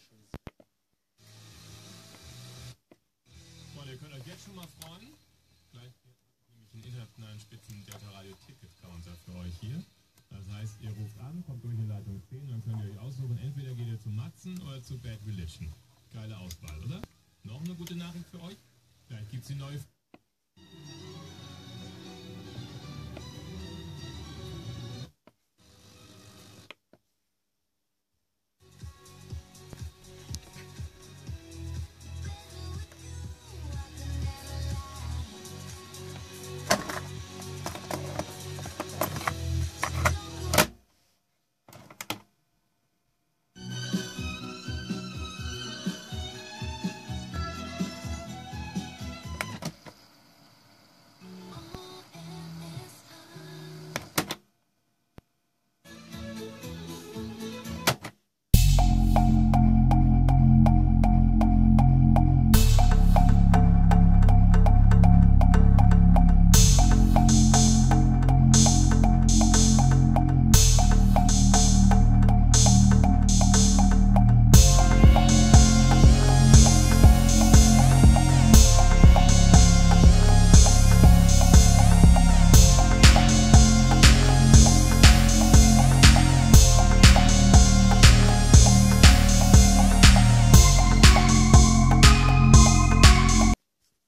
Freunde, ihr könnt euch jetzt schon mal freuen. Gleich nämlich einen internationalen Spitzen Delta Radio Ticket Counter für euch hier. Das heißt, ihr ruft an, kommt durch die Leitung 10 und dann könnt ihr euch aussuchen, entweder geht ihr zu Matzen oder zu Bad Religion. Geile Auswahl, oder? Noch eine gute Nachricht für euch. Gleich gibt's die neue